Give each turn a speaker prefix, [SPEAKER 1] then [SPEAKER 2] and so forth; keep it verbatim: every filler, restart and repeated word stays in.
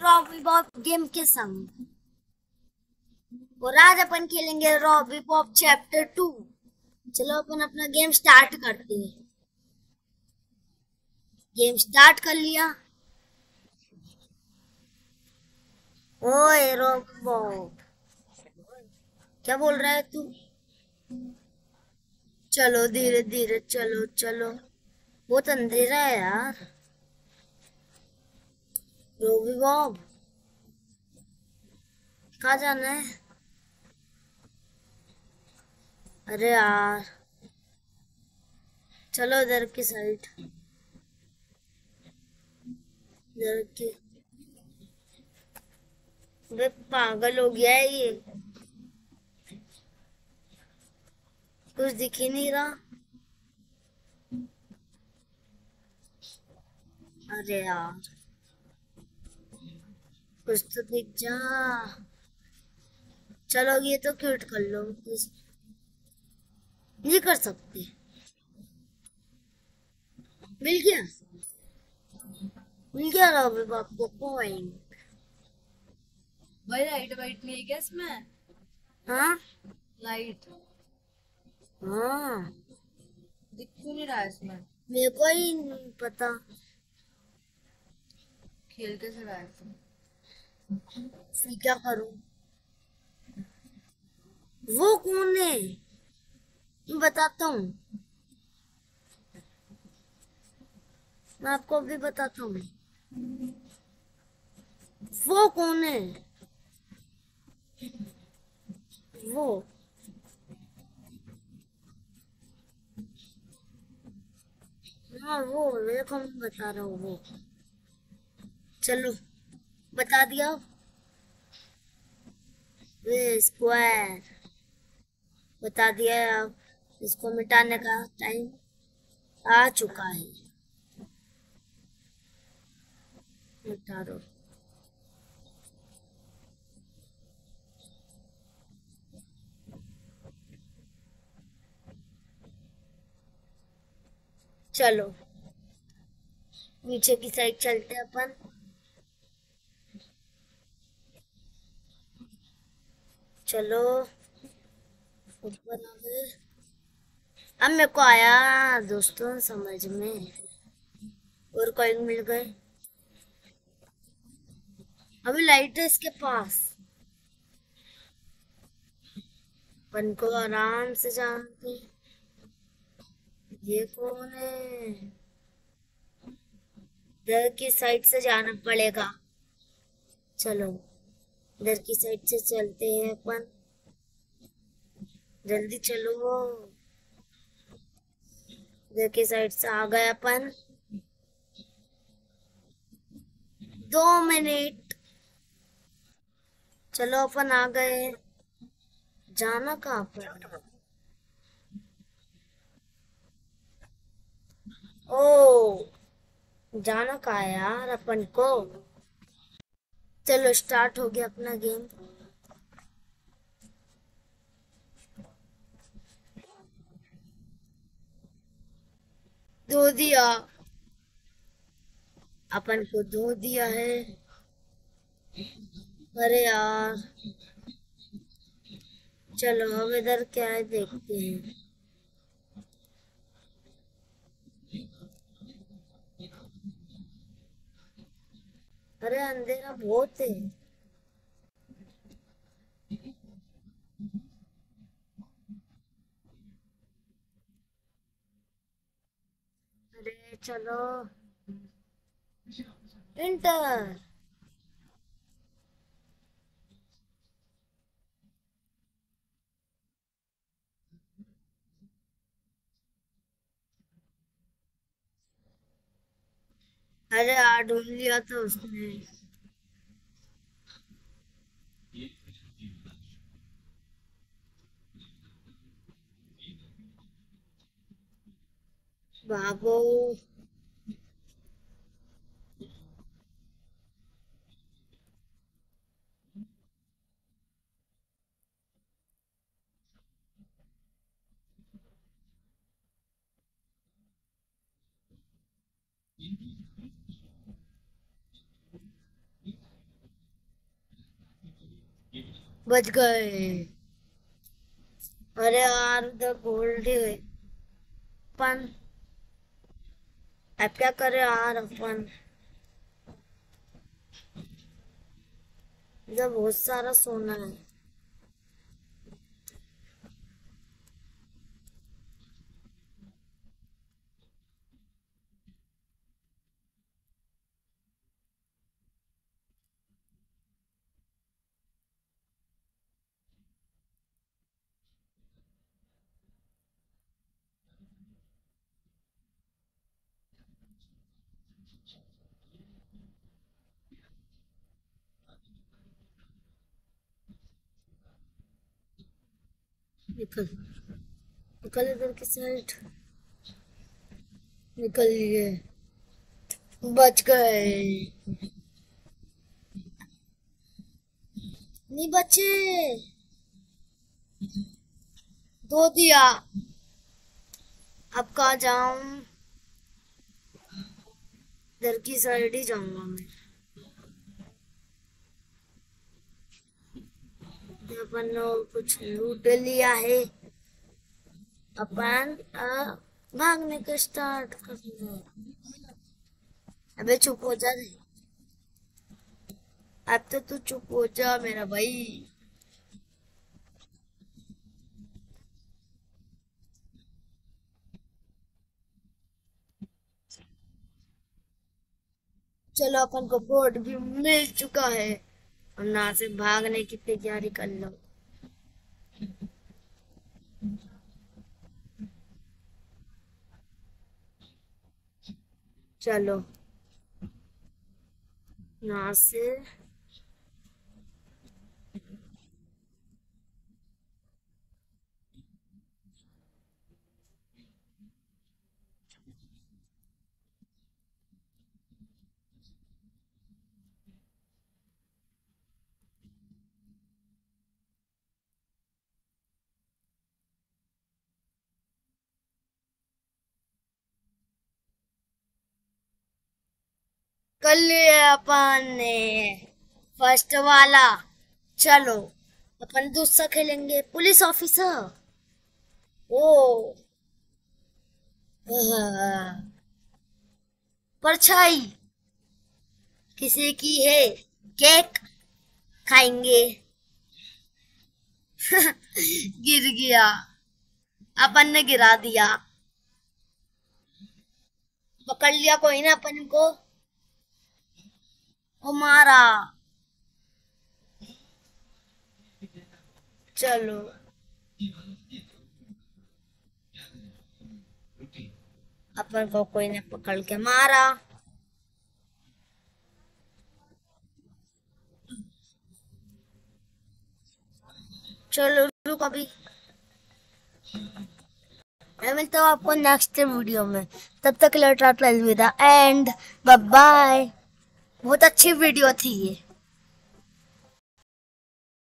[SPEAKER 1] Robbie pop game के संग। और आज अपन खेलेंगे रॉबी पॉप चैप्टर टू। चलो अपन अपना गेम स्टार्ट करते हैं। गेम स्टार्ट कर लिया। ओए रॉबी पॉप, क्या बोल रहा है तू? चलो धीरे धीरे चलो चलो, बहुत अंधेरा है यार। रॉबी पॉप, कहाँ जाना है? अरे यार, चलो इधर की साइड। इधर की। वे पागल हो गया है ये, कुछ दिख ही नहीं रहा। अरे यार, कुछ तो दिख जा। चलो ये तो क्यूट कर लो, इस- ये कर सकते। मिल गया। मिल गया रॉबी बाप को पॉइंट।
[SPEAKER 2] भाई लाइट वाइट नहीं है क्या इसमें?
[SPEAKER 1] हाँ
[SPEAKER 2] लाइट
[SPEAKER 1] हाँ,
[SPEAKER 2] दिख क्यों नहीं रहा है इसमें?
[SPEAKER 1] मेरे को ही नहीं पता।
[SPEAKER 2] खेल कैसे रहा है इसमें?
[SPEAKER 1] फिर क्या करूं? वो कौन है? मैं बताता हूँ। मैं आपको अभी बताता हूँ। वो कौन है? वो, हाँ वो, देखो मैं बता रहा हूँ वो। चलो, बता दिया। वे स्क्वायर, बता दिया। अब इसको मिटाने का टाइम आ चुका है। मिटा दो। चलो नीचे की साइड चलते हैं अपन। चलो ऊपर आ गए। अब मेरे को आया दोस्तों समझ में। और कॉइन मिल गए। अभी लाइट है इसके पास। अपन को आराम से जाते। ये कौन है? इधर की साइड से जाना पड़ेगा। चलो इधर की साइड से चलते हैं अपन। जल्दी चलो। इधर की साइड से आ गए अपन। दो मिनट। चलो अपन आ गए। जाना कहाँ पर? ओ, जाना कहाँ है यार अपन को? चलो स्टार्ट हो गया अपना गेम। धो दिया। अपन को धो दिया है। अरे यार, चलो अब इधर क्या है देखते हैं। अरे अंधेरा बहुत है। अरे चलो, इंटर। अरे यार ढूंढ लिया तो उसने। भागो। बच गए। अरे यार द गोल्ड अपन अब क्या करे यार अपन, जब बहुत सारा सोना है। निकल निकल इधर की साइड, निकल लिए, बच गए। नहीं बचे, दो दिया। अब कहाँ जाऊं, इधर की साइड ही जाऊंगा मैं। अपन ने कुछ लूट लिया है, अपन आ, भागने का स्टार्ट करना है। अबे चुप हो जा रे, अब तो तू चुप हो जा मेरा भाई। चलो अपन को बोर्ड भी मिल चुका है, और ना से भागने की तैयारी कर लो। चलो यहाँ से कर लिया अपन ने फर्स्ट वाला। चलो अपन दूसरा खेलेंगे, पुलिस ऑफिसर। ओ हाँ, परछाई किसी की है, केक खाएंगे। गिर गया, अपन ने गिरा दिया। पकड़ लिया कोई ना अपन को, वो मारा। चलो अपन को कोई ने पकड़ के मारा। चलो रुक अभी, मैं मिलता हूँ आपको नेक्स्ट वीडियो में। तब तक के लिए टाटा अलविदा एंड बाय बाय। बहुत अच्छी वीडियो थी ये।